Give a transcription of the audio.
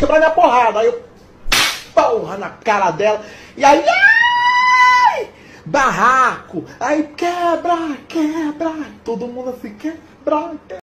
quebrar minha porrada. Aí eu, porra na cara dela. E aí, ai, barraco. Aí quebra, quebra. Todo mundo assim, quebra, quebra.